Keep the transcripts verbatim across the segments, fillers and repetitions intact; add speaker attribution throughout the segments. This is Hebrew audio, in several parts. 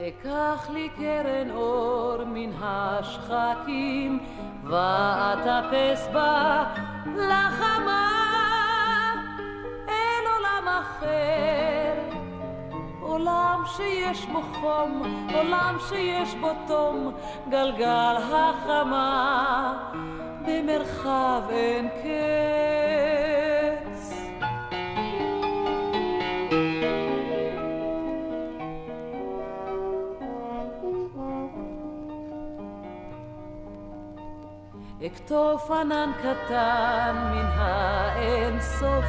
Speaker 1: אקח לי קרן אור מן השחקים ואטפס בה לחמה אל עולם אחר, עולם שיש בו חום, עולם שיש בו תום, גלגל החמה במרחב אין קץ. אכתוב ענן קטן מן האין סוף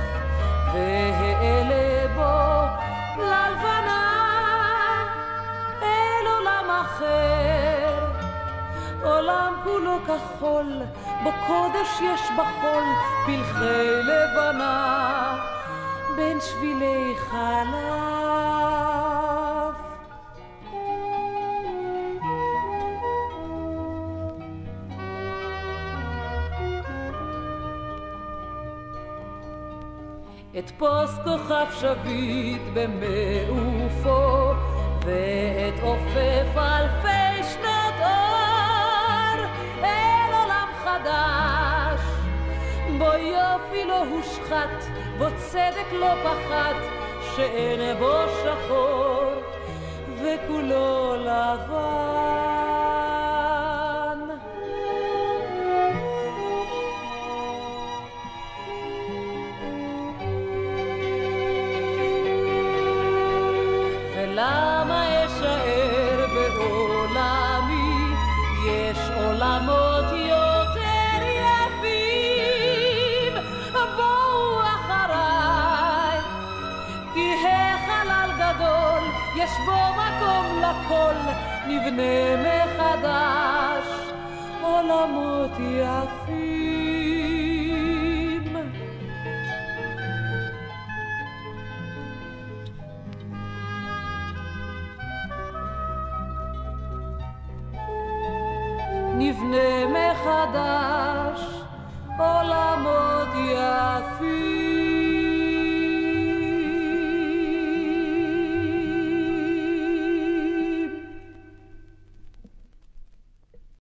Speaker 1: והעלה בו ללבנה אל עולם אחר, עולם כולו כחול, בו קודש יש בחול, פלחי לבנה בין שבילי חלב. אתפוס כוכב שביט במעופו ואת עופף אלפי שנות אור אל עולם חדש, בו יופי לא הושחת, בו צדק לא פחת, שאין בו שחור וכולו לבן. למה אשאר בעולמי, יש עולמות יותר יפים, בואו אחריי, כי החלל גדול, יש בו מקום לכל, נבנה מחדש עולמות יפים. נבנה מחדש עולמות